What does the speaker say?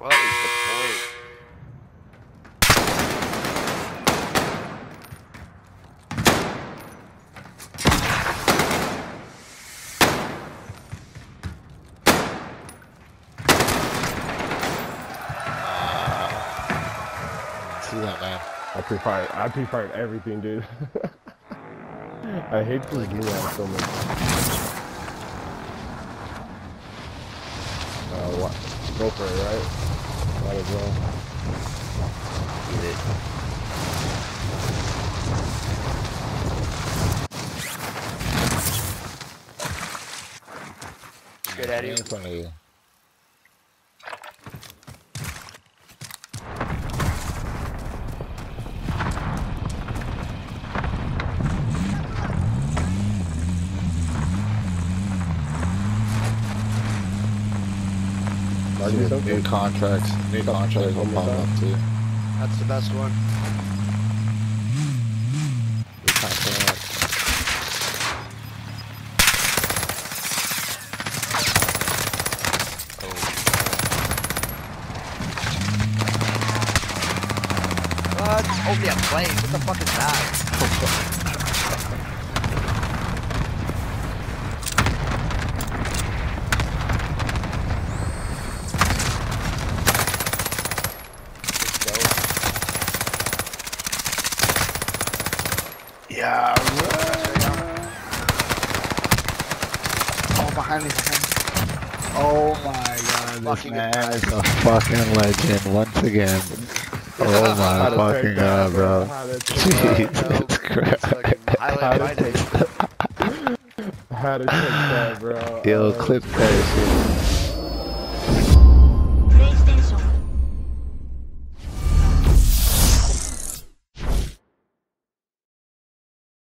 What is the point? See that, man. I pre-fired everything, dude. I hate this neon so much. What? Go for it, right? Might as well. Get it. Straight at you. In front of you. New contracts will pop up too. That's the best one. New contract. What? Oh yeah, planes. What the fuck is that? Yeah, oh, behind me. Oh my god, this man is a fucking legend once again. Oh my fucking god, bro. Jesus Christ. I had to check that, bro. Yo, clip that shit.